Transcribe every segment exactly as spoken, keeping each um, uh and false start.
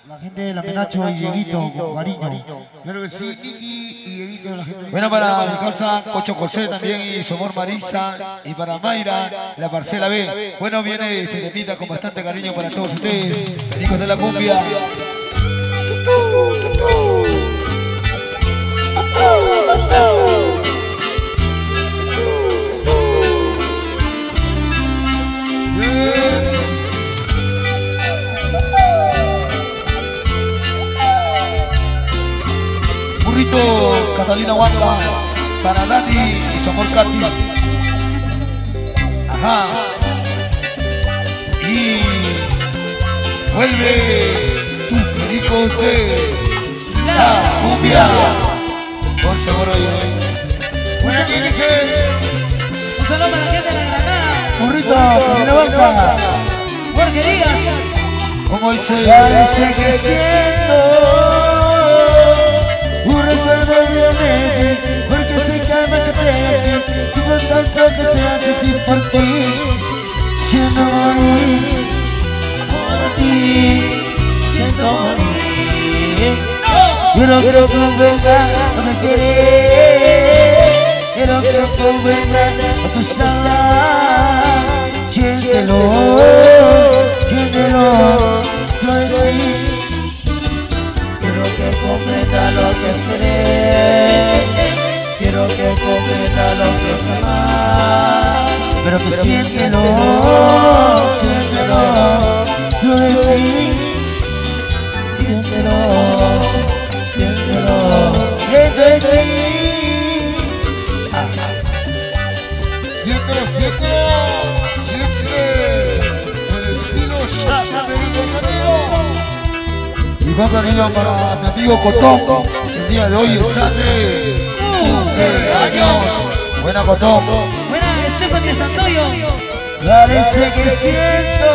La gente de la Menacho y Dieguito, con cariño. Claro que sí, Iki y Dieguito, la gente. Bueno, para mi causa Cocho José también y su amor Marisa. Y para Mayra, la parcela B. Bueno, viene este temita con bastante cariño para todos ustedes. Hijos de la cumbia. Burrito Catalina Huanca para Dani y su amor Katy. Ajá. Y vuelve tu perico de la cumbia. Por seguro yo. Buena que Un saludo para la gente de la Granada. Burrito Catalina Huanca. Jorge Díaz. Como dice. Parece que siento un recuerdo de mente, porque te calma que te hace, tuvo tanto que te hace sentir por ti. Siento morir por ti, siento morir. Quiero que comprendas lo que quieres, quiero que comprendas lo que sabes. Siéntelo, siéntelo, soy de ahí. Quiero que comprenda lo que es querer, quiero que comprenda lo que es amar, pero que siéntelo, siéntelo, yo de ti, siéntelo, siéntelo, yo de ti. siéntelo, siéntelo, siempre. Por el estilo Shasha Benito Carrillo. Y con cariño para mi amigo Cotón. El día de hoy está de cumpleaños. Buena Cotón. Buena Stephanie Santoyo. Parece que siento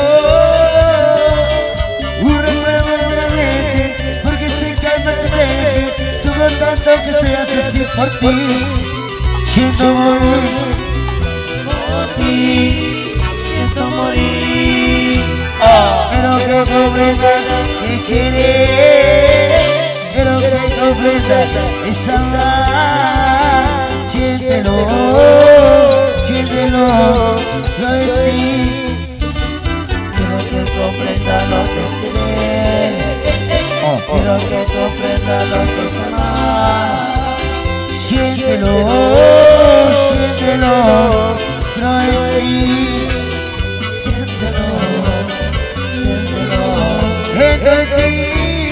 un recuerdo en la mente, porque se calma tu mente, tuvo tanto que te hace sentir por ti. Siento morir por ti, siento morir. Quiero que comprendas que quieres, quiero que comprendas esa amar. Siéntelo, siéntelo, yo de ti. Quiero que comprenda lo que es querer, quiero que comprenda lo que es amar. Siéntelo, siéntelo, yo de ti. Siéntelo, siéntelo, yo de ti.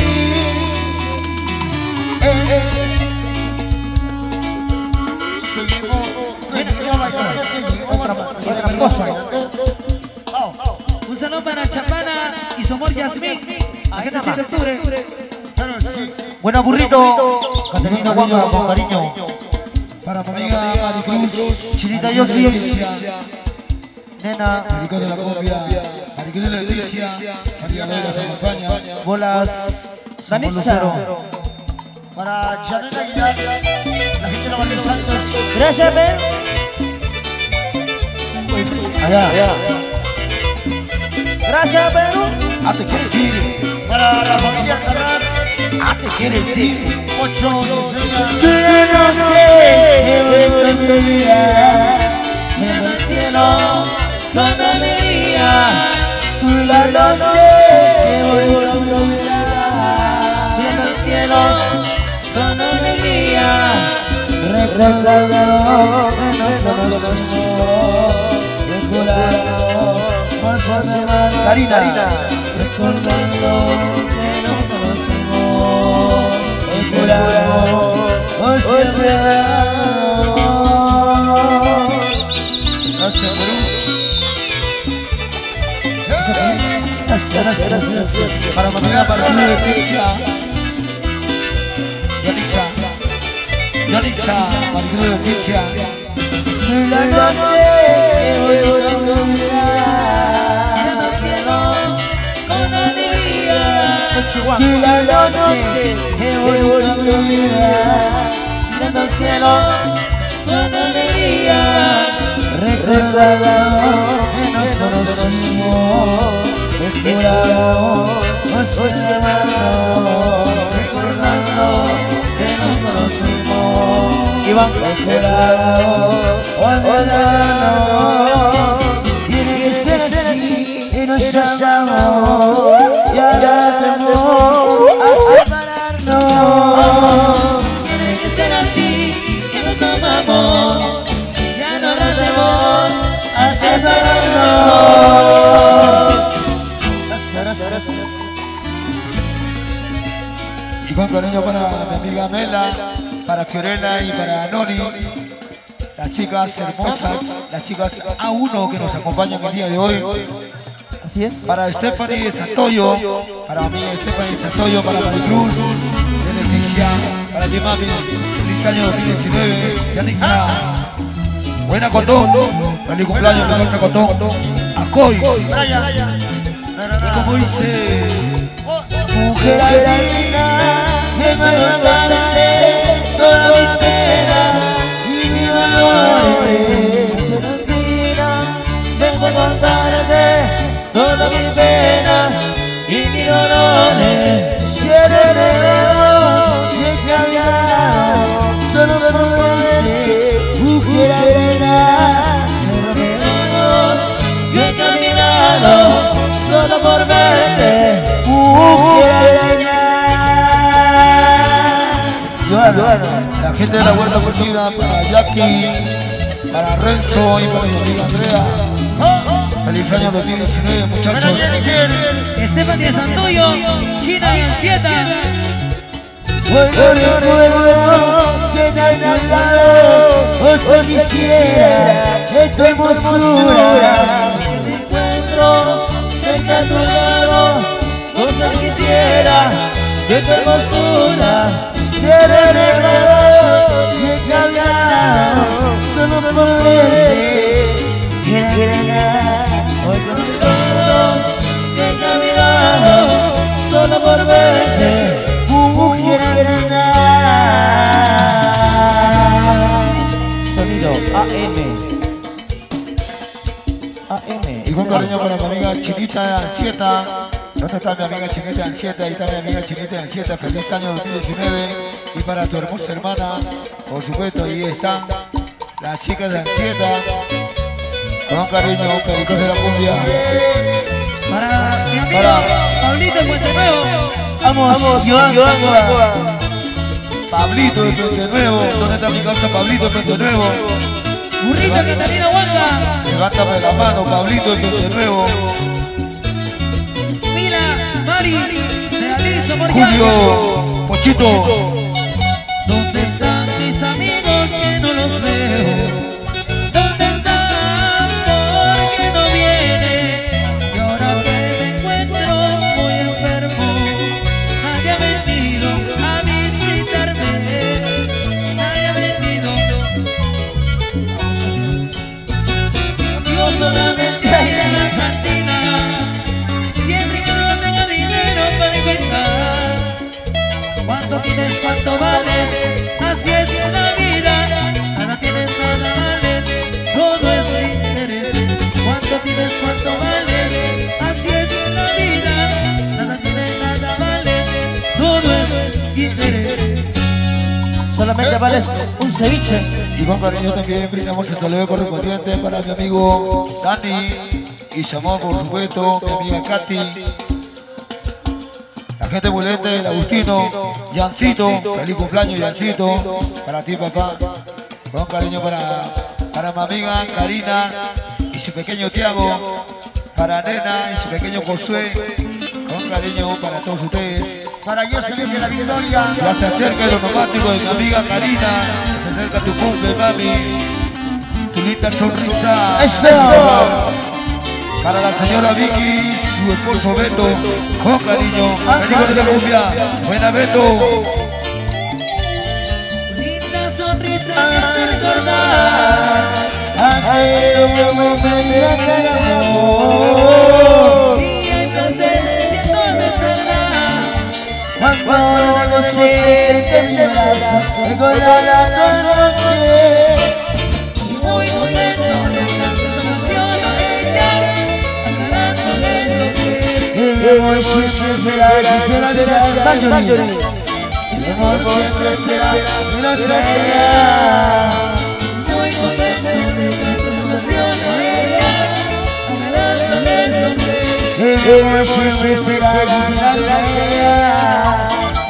Un saludo para Chapana y su amor Yasmín. Agenda siete de octubre. Buena Burrito, Catalina Huanca, con cariño. Para mi amiga Maricruz. Chinita Yossi, nena, Perico de la cumbia. Maricruz de la Leticia. María Vega se acompaña. bolas, Danixa. Para Janela Aguilar, la gente de la Valle Santos. Gracias, Ben. Allá, allá. Gracias, Perú. Ah, te quieres ir. Para la familia Alcaraz, Ah, te quieres ir. ocho Tú no noche que voy con tu vida, en el cielo con alegría. Tú la noche que voy con tu vida, en el cielo con alegría. Recordando que nos conocimos, recordando por semana. Karina. Recordando que nos conocimos, recordando por semana. Gracias, Perú. Gracias, gracias, gracias. Para mi amiga Maricruz de Leticia. Yolixa. Yolixa. Maricruz de Leticia. Y la noche que voy con tu vida, en el cielo con alegría. Y la noche que voy con tu vida, en el cielo con alegría. Recordando que nos conocimos, recordando por semana. van esperando, olvidando. Tiene que ser así y nos amamos, y ahora temor a separarnos. Tiene que ser así, que nos amamos, ya no habrá temor a separarnos. Y con cariño para mi amiga Mela, para Fiorella y para Nori, las chicas hermosas, las chicas A uno que nos acompañan el día de hoy. Así es. Para Stephanie Santoyo, para mí Stephanie Santoyo, para Maricruz, de Leticia, para ti mami, feliz año dos mil diecinueve, Yanixa, buena Cotón, feliz cumpleaños, feliz Cotón, Acoy, y como dice, mujer linda, me guardaré toda mi pena y mi dolor. Mentira, vengo a contarte todas mis penas y mis dolores. Si eres real, si he cambiado, solo por verte, mujer linda, yo he caminado solo por verte, mujer. la gente de la Huerta Perdida, para Jackie, para Renzo y para mi amiga Andrea. Feliz año dos mil diecinueve, muchachos. Stephanie Santoyo, China y Ansieta. Vuelvo, vuelvo, se te ha olvidado, o si quisiera, de tu hermosura. Me encuentro cerca a tu lado, o si quisiera, de tu hermosura. Ser enredado y he cambiado, solo por verte. Quiero llegar, hoy con todos, he caminado, solo por verte. Mujer sonido A M A M. Y con cariño para mi amiga Chinita Ansieta. ¿Dónde está mi amiga Chinita Ansieta? Ahí está mi amiga Chinita Ansieta. Feliz año dos mil diecinueve. Y para tu hermosa hermana, por supuesto, ahí están las chicas de Ansieta. Con cariño, pericos de la cumbia. Para mi amigo Para Pablito en Puente Nuevo. Vamos, vamos, Joan, Joan, Pablito de Puente Nuevo. ¿Dónde está mi causa Pablito de Puente Nuevo? Burrito que también aguanta. Levántame la mano, Pablito de Puente Nuevo. Mira, Mari, de Aliso Julio, Pochito. ¿Dónde están mis amigos que no los veo? ¿Dónde están? ¿Por qué no vienen? Y ahora que me encuentro muy enfermo, nadie ha venido a visitarme. Nadie ha venido. Yo solamente hay en las cantinas, siempre que no tengo dinero para inventar. ¿Cuánto tienes? ¿Cuánto vales? Así es la vida. Nada tienes, nada vales. Todo es interés. ¿Cuánto tienes? ¿Cuánto vales? Así es la vida. Nada tienes, nada vales. Todo es interés. solamente vales un ceviche. Y con cariño también brindamos el saludo correspondiente para mi amigo Dani y Samón, por supuesto, mi amiga Katy, la gente bulete, el Agustino, Yancito, feliz cumpleaños Yancito, para ti papá, con cariño para, para mi amiga Karina y su pequeño Tiago, para Nena y su pequeño Josué, con cariño para todos ustedes. Para yo salir de la victoria. Ya se acerca el onomático de mi amiga Karina, se acerca tu cumple, mami, tu linda sonrisa. ¡Eso! Para la señora Vicky, su esposo Beto, con cariño, vení con esta cumbia, buena Beto. Linda sonrisa me hace recordar aquel momento de amor. y entonces siento desarmar. Cuando no sé que mi brazo me colgará toda noche. Muy contento de tanta emoción a ella, aclarándole lo que Y voy a será, será, será, Marjorie. mi amor siempre será, y lo será. Muy contento de tu relación a ella, agradándole lo que Mi amor siempre será, y lo será.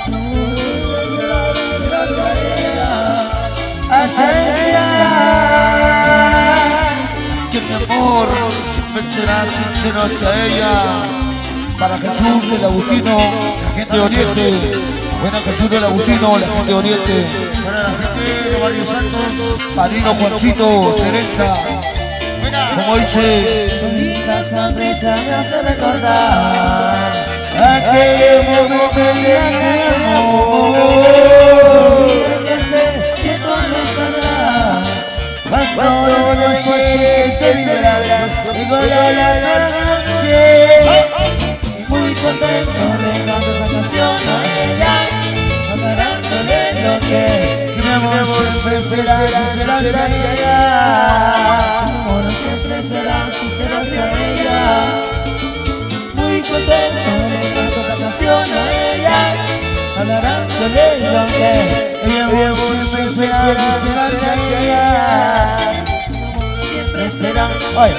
Que mi amor siempre será sincero hacia ella. Para Jesús del Agustino, la gente de Oriente. Buena Jesús del Agustino, la gente de Oriente. Para la gente de Barrio Santos. Padrino Juancito, Cereza. Como dice, tu linda sonrisa me hace recordar aquel momento de amor. que sé que tú no estarás. Cuando yo sé que vibrarás, digo la la noche. Muy contento de cantar esta canción a ella, agradándole lo que Mi amor siempre será, será, será. mi amor siempre será sincero hacia ella. Muy contento de cantar esta canción a ella, agradándole lo que Mi amor siempre será, será, será. siempre será. Oye,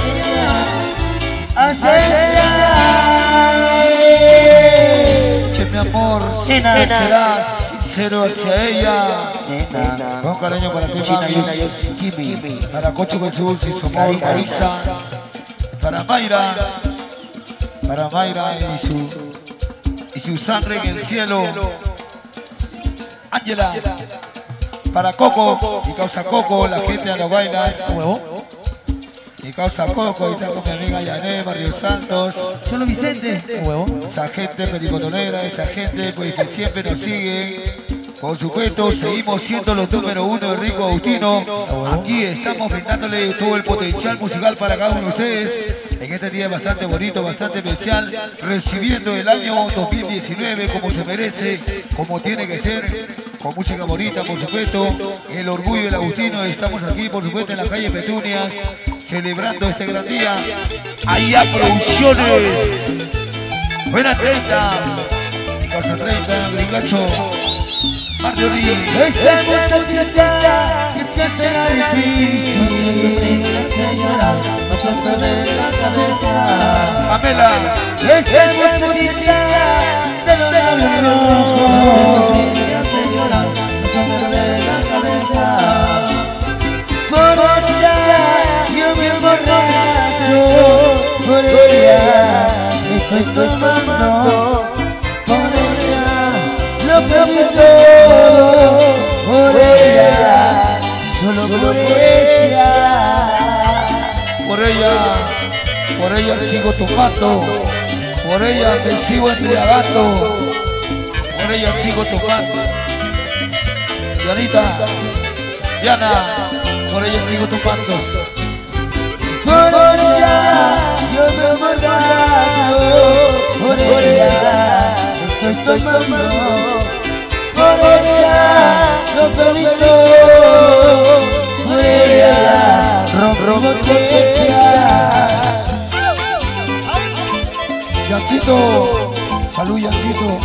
hacia que mi amor siempre será sincero hacia ella. Con cariño para ti, mami. Para Cocho Jesús y su amor, Marisa. Para Mayra. Para Mayra y su, y su sangre en el cielo. Ángela. Para Coco y causa Coco, la gente de las bailas. Y causa Coco, ahí está con mi amiga Yané, Mario Santos. Solo Vicente, huevo. Esa gente pericotonera, esa gente pues que siempre nos sigue. Por supuesto, seguimos siendo los número uno de Rico Agustino. Aquí estamos brindándole todo el potencial musical para cada uno de ustedes. En este día bastante bonito, bastante especial, recibiendo el año dos mil diecinueve como se merece, como tiene que ser, con música bonita, por supuesto. El orgullo del Agustino, estamos aquí, por supuesto, en la calle Petunias, celebrando este gran día. Ahí a Producciones. Buena treinta. Casa treinta, Brigacho. Barrio Río. esta muchacha que se hace difícil. Señora, no suelto de la cabeza. Pamela. Esta muchacha de los labios rojos. Señora, no suelto de la cabeza. Por ella yo me emborracho. Por ella estoy tomando. Por ella lo perdí todo. Por ella, solo por ella. Por ella, por ella sigo tocando. Por ella me sigo embriagando. Por ella sigo tocando. Dianita, Diana, por ella sigo tocando. Por ella yo me emborracho. Por ella estoy tomando. Por ella lo perdí todo. Por ella rompo botella. Yancito, salud Yancito.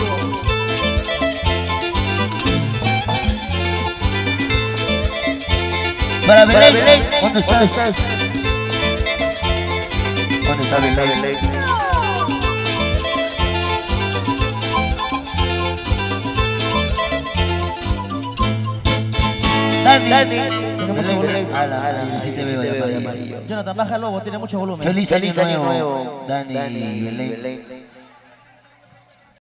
Para Belén, ¿dónde estás? ¿Dónde está Belén? Dani, Dani. Tiene mucho volumen. Ala, ala, sí te veo de amarillo. Jonathan, baja el lobo, tiene mucho volumen. Feliz año nuevo, Dani y Belén.